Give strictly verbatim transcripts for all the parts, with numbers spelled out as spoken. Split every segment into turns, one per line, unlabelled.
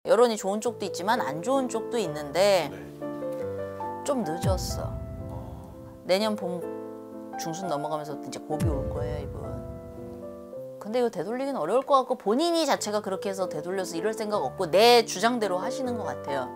여론이 좋은 쪽도 있지만 안 좋은 쪽도 있는데
네.
좀 늦었어.
어...
내년 봄 중순 넘어가면서 이제 고비 올 거예요, 이분. 근데 이거 되돌리기는 어려울 것 같고 본인이 자체가 그렇게 해서 되돌려서 이럴 생각 없고 내 주장대로 하시는 것 같아요.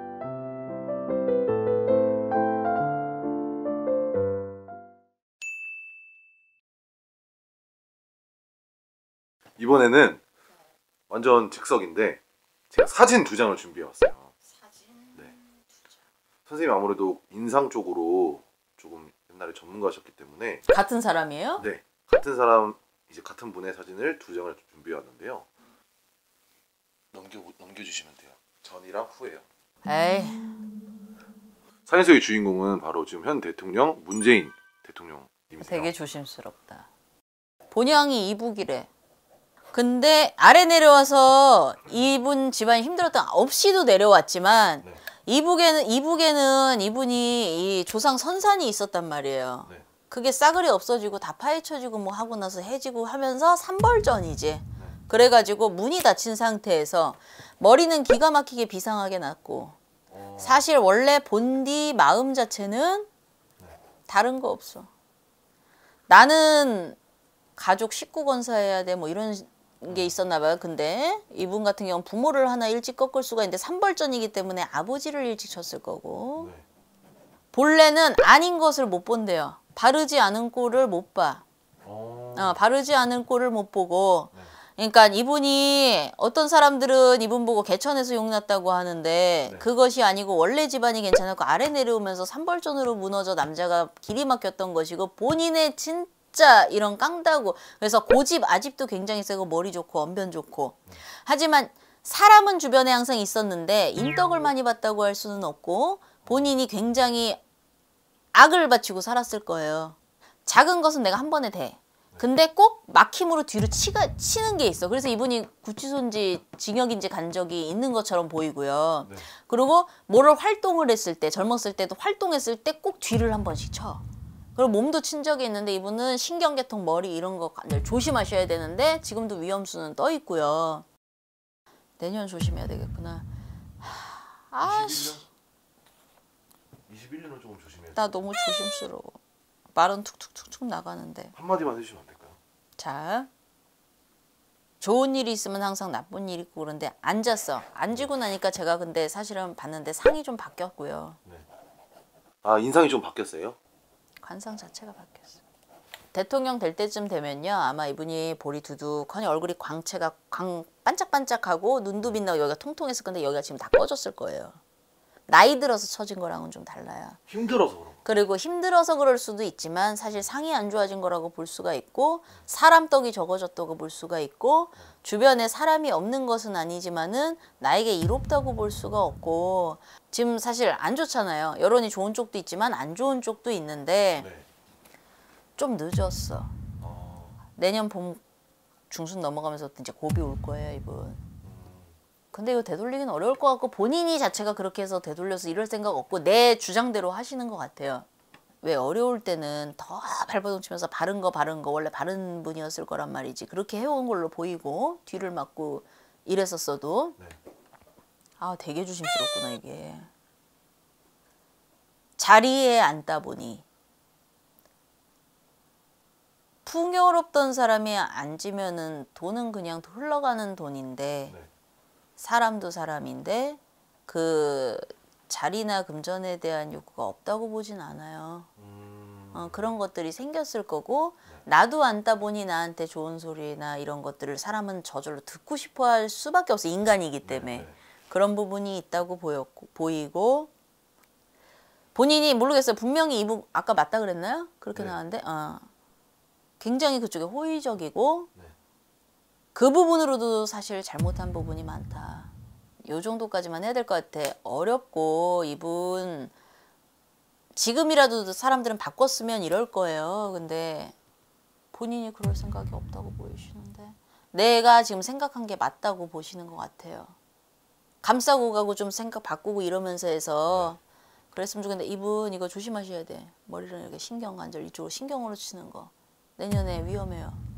이번에는 완전 즉석인데 제가 사진 두 장을 준비해 왔어요.
사진
네. 두 장. 선생님 아무래도 인상 쪽으로 조금 옛날에 전문가셨기 때문에.
같은 사람이에요?
네. 같은 사람 이제 같은 분의 사진을 두 장을 준비해 왔는데요. 넘겨 넘겨주시면 돼요. 전이랑 후예요.
에이.
사진 속의 주인공은 바로 지금 현 대통령 문재인 대통령님이세요.
되게 조심스럽다. 본향이 이북이래. 근데 아래 내려와서 이분 집안이 힘들었던 없이도 내려왔지만
네.
이북에는 이북에는 이분이 이 조상 선산이 있었단 말이에요.
네.
그게 싸그리 없어지고 다 파헤쳐지고 뭐 하고 나서 해지고 하면서 삼벌전이지.
네.
그래가지고 문이 닫힌 상태에서 머리는 기가 막히게 비상하게 났고
어...
사실 원래 본디 마음 자체는
네.
다른 거 없어. 나는 가족 식구 건사해야 돼 뭐 이런 게 있었나 봐요. 근데 이분 같은 경우는 부모를 하나 일찍 꺾을 수가 있는데 삼벌전이기 때문에 아버지를 일찍 쳤을 거고
네.
본래는 아닌 것을 못 본대요. 바르지 않은 꼴을 못 봐.
어...
어, 바르지 않은 꼴을 못 보고
네.
그러니까 이분이 어떤 사람들은 이분 보고 개천에서 용났다고 하는데
네.
그것이 아니고 원래 집안이 괜찮았고 아래 내려오면서 삼벌전으로 무너져 남자가 길이 막혔던 것이고 본인의 진 진짜 이런 깡다구 그래서 고집 아집도 굉장히 세고 머리 좋고 언변 좋고 하지만 사람은 주변에 항상 있었는데 인덕을 많이 봤다고 할 수는 없고 본인이 굉장히 악을 바치고 살았을 거예요. 작은 것은 내가 한 번에 돼. 근데 꼭 막힘으로 뒤로 치가, 치는 게 있어. 그래서 이분이 구치소인지 징역인지 간 적이 있는 것처럼 보이고요.
네.
그리고 뭐를 활동을 했을 때 젊었을 때도 활동했을 때 꼭 뒤를 한 번씩 쳐. 그리고 몸도 친 적이 있는데 이분은 신경계통, 머리 이런 거 조심하셔야 되는데 지금도 위험수는 떠 있고요. 내년 조심해야 되겠구나. 아씨.
이십일 년은 조금 조심해야죠.
나 너무 조심스러워. 말은 툭툭툭툭 나가는데.
한마디만 해주시면 안 될까요?
자. 좋은 일이 있으면 항상 나쁜 일이 있고 그런데 앉았어. 앉고 나니까 제가 근데 사실은 봤는데 상이 좀 바뀌었고요.
네. 아 인상이 좀 바뀌었어요?
관상 자체가 바뀌었어요. 대통령 될 때쯤 되면요. 아마 이분이 볼이 두둑하니 얼굴이 광채가 광 반짝반짝하고 눈도 빛나고 여기가 통통했을 건데 여기가 지금 다 꺼졌을 거예요. 나이 들어서 처진 거랑은 좀 달라요.
힘들어서 그런 거.
그리고 힘들어서 그럴 수도 있지만 사실 상이 안 좋아진 거라고 볼 수가 있고 사람 떡이 적어졌다고 볼 수가 있고 주변에 사람이 없는 것은 아니지만은 나에게 이롭다고 볼 수가 없고 지금 사실 안 좋잖아요. 여론이 좋은 쪽도 있지만 안 좋은 쪽도 있는데
네.
좀 늦었어.
어...
내년 봄 중순 넘어가면서 이제 고비 올 거예요, 이분. 근데 이거 되돌리기는 어려울 것 같고 본인이 자체가 그렇게 해서 되돌려서 이럴 생각 없고 내 주장대로 하시는 것 같아요. 왜 어려울 때는 더 발버둥 치면서 바른 거 바른 거 원래 바른 분이었을 거란 말이지. 그렇게 해온 걸로 보이고 뒤를 맞고 이랬었어도
네.
아 되게 조심스럽구나 이게. 자리에 앉다 보니 풍요롭던 사람이 앉으면은 돈은 그냥 흘러가는 돈인데
네.
사람도 사람인데 그 자리나 금전에 대한 욕구가 없다고 보진 않아요.
음...
어, 그런 것들이 생겼을 거고
네.
나도 앉다 보니 나한테 좋은 소리나 이런 것들을 사람은 저절로 듣고 싶어 할 수밖에 없어. 인간이기 때문에.
네, 네.
그런 부분이 있다고 보였고, 보이고 본인이 모르겠어요. 분명히 이분 아까 맞다 그랬나요? 그렇게
네.
나왔는데 어. 굉장히 그쪽에 호의적이고
네.
그 부분으로도 사실 잘못한 부분이 많다. 요 정도까지만 해야 될 것 같아. 어렵고 이분 지금이라도 사람들은 바꿨으면 이럴 거예요. 근데 본인이 그럴 생각이 없다고 보이시는데 내가 지금 생각한 게 맞다고 보시는 것 같아요. 감싸고 가고 좀 생각 바꾸고 이러면서 해서 네. 그랬으면 좋겠는데 이분 이거 조심하셔야 돼. 머리를 이렇게 신경 관절 이쪽으로 신경으로 치는 거. 내년에 위험해요.